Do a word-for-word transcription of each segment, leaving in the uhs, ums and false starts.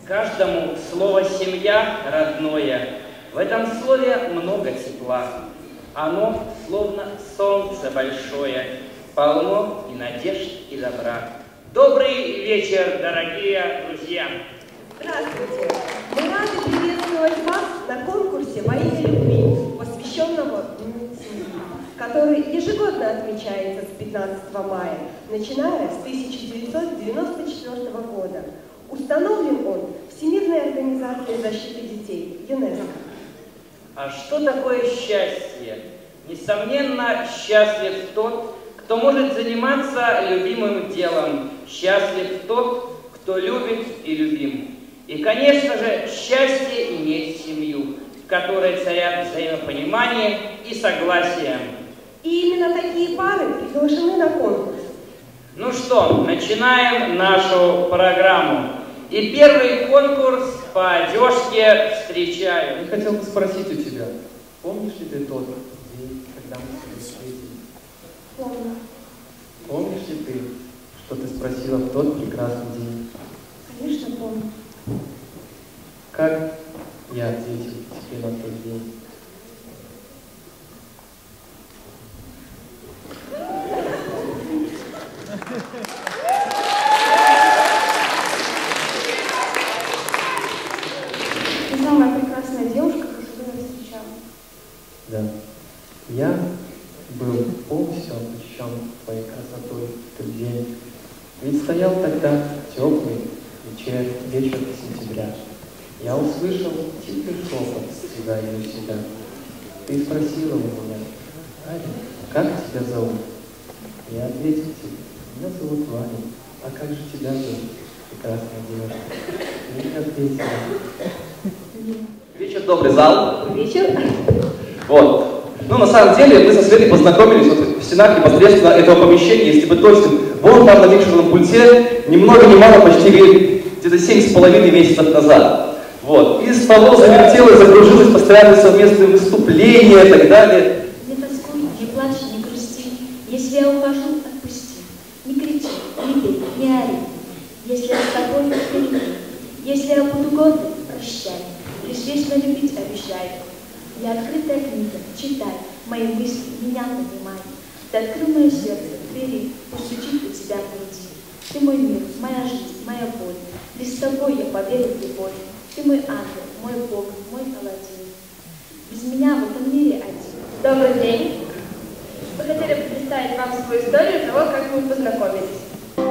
Каждому слово «семья» родное. В этом слове много тепла. Оно словно солнце большое, полно и надежд, и добра. Добрый вечер, дорогие друзья! Здравствуйте! Мы рады приветствовать вас на конкурсе «Во имя любви», посвященного Дню семьи, который ежегодно отмечается с пятнадцатого мая, начиная с тысяча девятьсот девяносто четвёртого года. Установлен он Всемирной организацией защиты детей, ЮНЕСКО. А что такое счастье? Несомненно, счастлив тот, кто может заниматься любимым делом. Счастлив тот, кто любит и любим. И, конечно же, счастье иметь семью, в которой царят взаимопонимание и согласие. И именно такие пары приглашены на конкурс. Ну что, начинаем нашу программу. И первый конкурс по одежке встречаю. Я хотел бы спросить у тебя, помнишь ли ты тот день, когда мы с тобой встретились? Помню. Помнишь ли ты, что ты спросила в тот прекрасный день? Конечно, помню. Как я ответил тебе на тот день? Ты самая прекрасная девушка, которую я встречала. Да. Я был полностью обращен твоей красотой в тот день. Ведь стоял тогда теплый вечер, вечер сентября. Я услышал тихий шепот, средающий себя. Ты спросила у меня: Аня, как тебя зовут? Я ответил тебе: меня зовут Ваня. А как же тебя зовут, прекрасная девушка? И ты ответила: Вечер, добрый зал. Вечер. Вот. Ну, на самом деле, мы со Светой познакомились вот в стенах непосредственно этого помещения, если быть точным. Вон там на микшерном пульте, ни много ни мало, почти где-то семь с половиной месяцев назад. Вот. И с того завертелось, закружилось постоянно совместные выступления и так далее. Не тоскуй, не плачь, не грусти. Если я ухожу, отпусти. Не кричи, не бей, не ори. Если я с тобой, впереди. Если я буду гордой, прощай. Лишь вечно любить обещай. Я открытая книга, читай. Мои мысли меня понимай. Ты открыл мое сердце, двери, пусть стучит у тебя в груди. Ты мой мир, моя жизнь, моя боль. Лишь с тобой я поверю в любовь. Ты мой ангел, мой Бог, мой Аладдин. Без меня в этом мире один. Добрый день. Мы хотели бы представить вам свою историю того, как мы познакомились.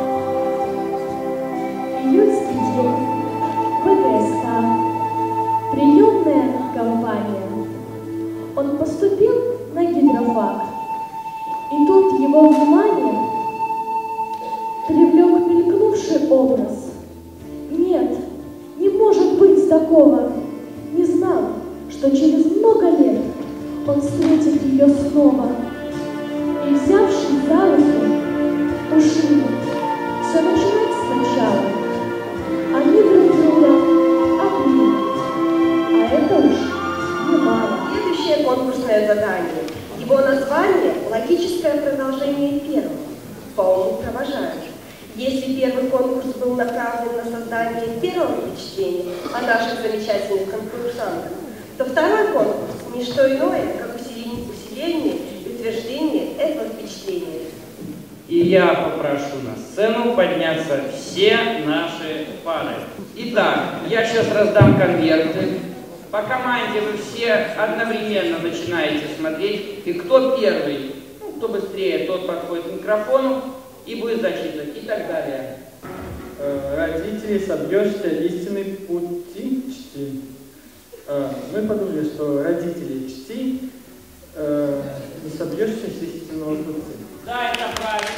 Июльский день. ВГСК. Приемная компания. Он поступил на гидрофак. И тут его внимание привлек мелькнувший образ. Нет, не может быть такого. Не знал, что через много лет он встретит ее снова. И, взявшись за руки, ушли. Все начинать сначала. Они друг друга обняли. А это уж немало. Следующее конкурсное задание. Его название – логическое продолжение первого. Полный провожаешь. Если первый конкурс был направлен на создание первого впечатления о наших замечательных конкурсантах, то второй конкурс – не что иное, как усиление и утверждение этого впечатления. И я попрошу на сцену подняться все наши пары. Итак, я сейчас раздам конверты. По команде вы все одновременно начинаете смотреть. И кто первый, ну, кто быстрее, тот подходит к микрофону и будет зачитывать, и так далее. Э, родители, собьешься истинный пути чти. Э, мы подумали, что родители чти, э, не собьешься с истинного пути. Да, это правильно.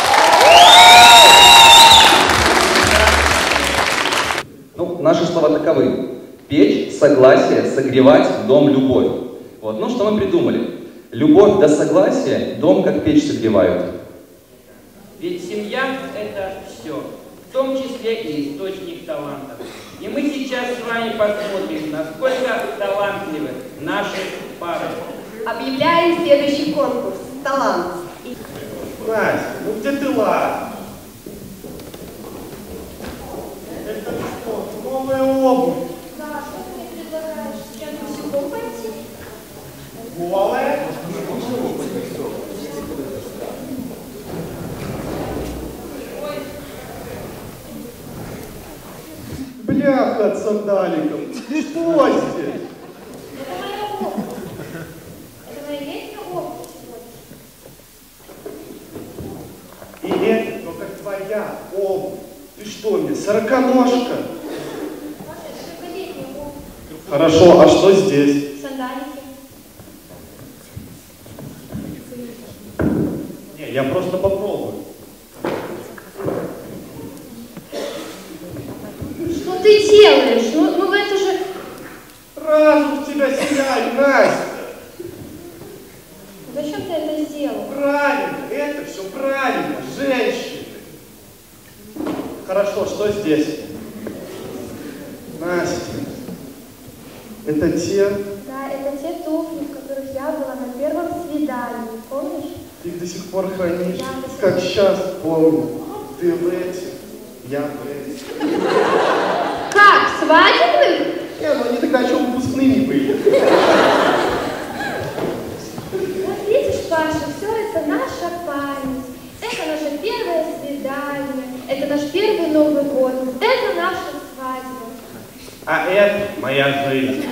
Ну, наши слова таковы. Печь, согласие, согревать, дом, любовь. Вот. Ну, что мы придумали? Любовь до согласия, дом как печь согревают. Ведь семья – это все, в том числе и источник талантов. И мы сейчас с вами посмотрим, насколько талантливы наши пары. Объявляем следующий конкурс «Талант». Настя, ну где ты лаз? Это что, новая обувь. Да, что ты мне предлагаешь? Сейчас босиком пойти? Голая. Бляха от сандаликов. Что здесь? Это моя обувь. Это моя летняя обувь сегодня. И это только твоя обувь. Ты что мне, сороконожка? Маша, это только летняя обувь. Хорошо, а что здесь? Сандалики. Не, я просто попробую. Что ты делаешь? Ну, ну это же... Разум в тебя сияет, Настя. Зачем ты это сделал? Правильно, это все правильно, женщины. Хорошо, что здесь? Настя, это те, Да, это те туфли, в которых я была на первом свидании, помнишь? ты их до сих пор хранишь, Да, до сих как пор. сейчас помню. Ты в этих, я в этих. Как? Свадебных? Не, ну они тогда еще выпускными были. Вот видишь, Паша, все это наша память. Это наше первое свидание, это наш первый Новый год, это наша свадьба. А это моя жизнь.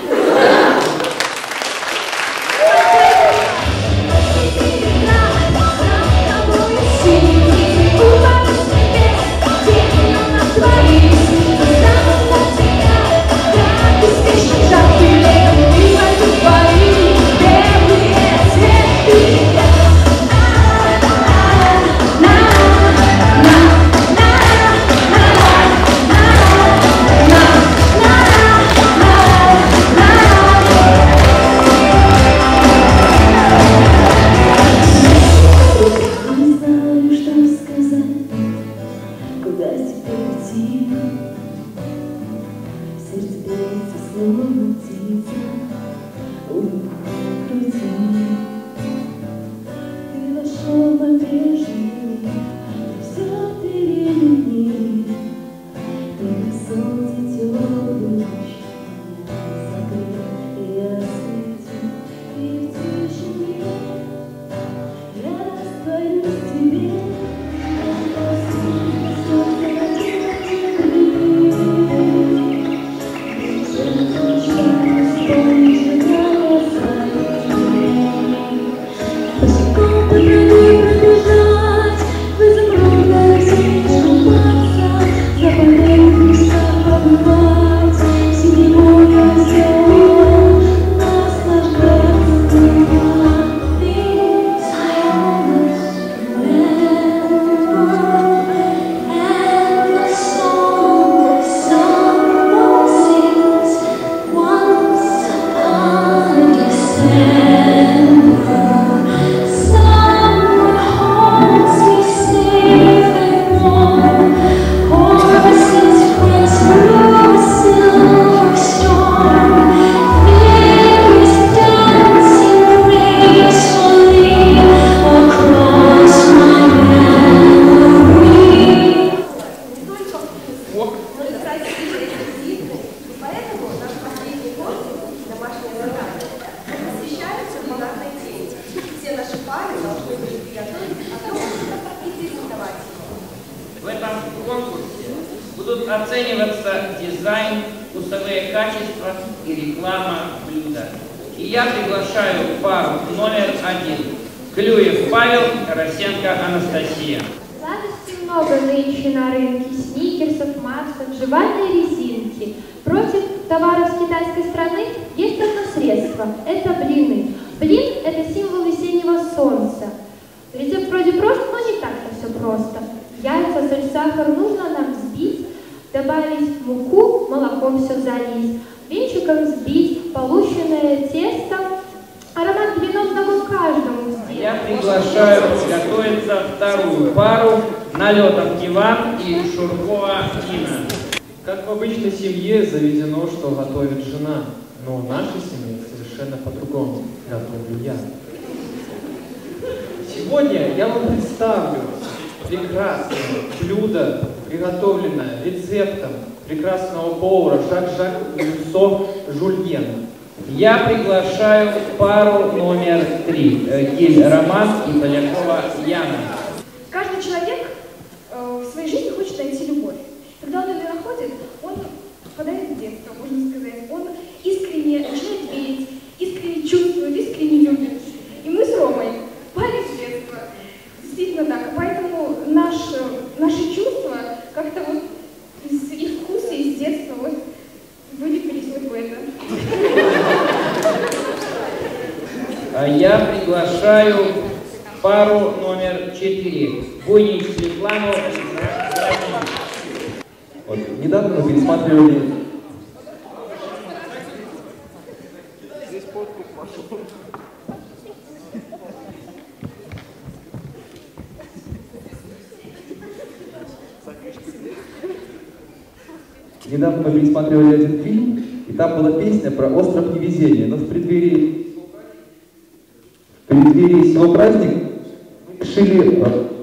оцениваться дизайн, вкусовые качества и реклама блюда. И я приглашаю пару номер один. Клюев Павел, Росенко Анастасия. Сладостей много нынче на рынке, сникерсов, максов, жевательные резинки. Против товаров с китайской страны есть одно средство – это блины. Блин – это символ весеннего солнца. Рецепт вроде прост, но не так-то все просто. Яйца, соль, сахар нужно нам взбить, добавить муку, молоком все залить, венчиком взбить полученное тесто. Аромат блинов знаком каждому. Я приглашаю готовиться вторую пару Налетов Иван и Шуркова Инна. Как в обычной семье заведено, что готовит жена, но в нашей семье совершенно по-другому готовлю я. Сегодня я вам представлю прекрасное блюдо, приготовленное рецептом прекрасного повара Жак-Жак Руссо Жульен. Я приглашаю пару номер три. Гиль Роман и Полякова Яна. Каждый человек э, в своей жизни хочет найти любовь. Когда он ее находит, он впадает в детство, можно сказать. Он искренне начинает верить, искренне чувствует, искренне любит. И мы с Ромой пали с детства. Действительно так. Поэтому наш, наши чувства как-то вот из их вкуса, из детства вот вылепились вот в это. А я приглашаю пару номер четыре. Буйнич Светлану. Вот, недавно мы пересматривали... Здесь подкуп пошел. Недавно мы пересматривали один фильм, и там была песня про остров невезения. Но в преддверии, в преддверии всего праздника мы решили...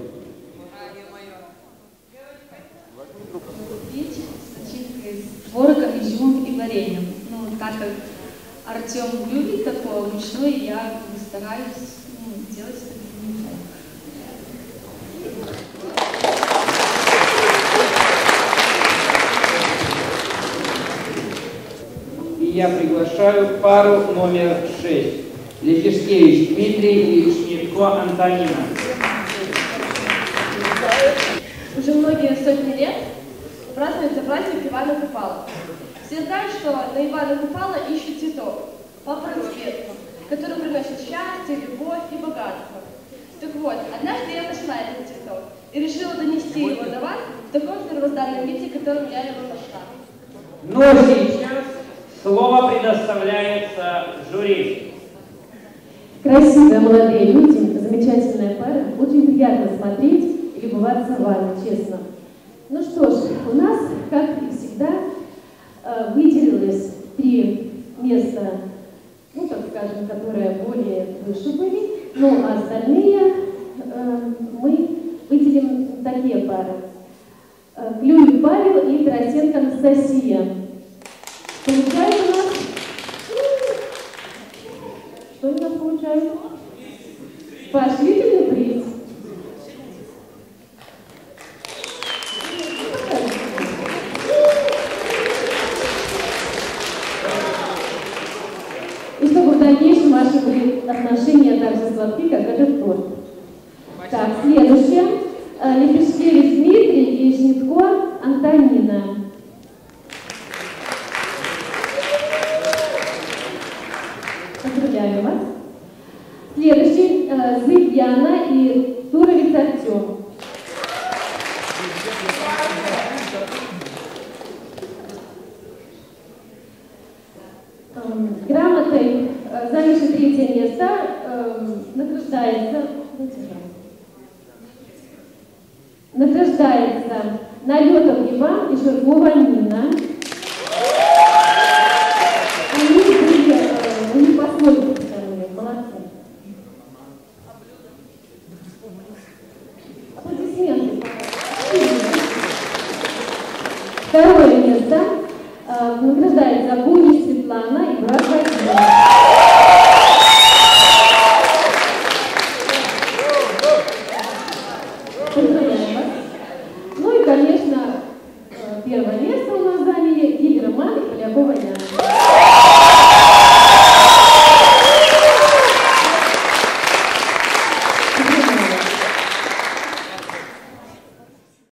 Пить с начинкой с творогом, изюмом и вареньем. Ну, так как Артем любит такое ручное, я стараюсь ну, делать это не так. Я приглашаю пару номер шесть. Лефишкевич Дмитрий и Шнитко Антонина. Уже многие сотни лет празднуется праздник Ивана Купала. Все знают, что на Ивана Купала ищут цветов, по цвету, который приносит счастье, любовь и богатство. Так вот, однажды я нашла этот цветок и решила донести его до вас в таком первозданном виде, в котором я его нашла. Ну а сейчас слово предоставляется жюри. Красивые молодые люди, замечательная пара, очень приятно смотреть и любоваться вами, честно. Ну что ж, у нас, как и всегда, выделилось три места, ну, так скажем, которые более выше были, ну, а остальные э, мы выделим такие пары. Клюев Павел и Тарасенко Анастасия. Получается у нас... Что у нас получается? Поощрительный приз. И чтобы в дальнейшем ваши были отношения так же сладки, как этот торт. Так, следующее. Лепешкевич Дмитрий и Шнитко Антонина. Поздравляю вас. Следующий. Зыб Яна и Туровец Артем. Грамотой, занявший третье место, награждается, награждается Налетов Иван и Ширкова Нина. Они были, у них по-своему, молодцы. Аплодисменты. Второе место награждается Буни Светлана и брат Вадим. Поздравляем вас. Ну и, конечно, первое место у нас заняли Гиль Роман и Полякова Яна.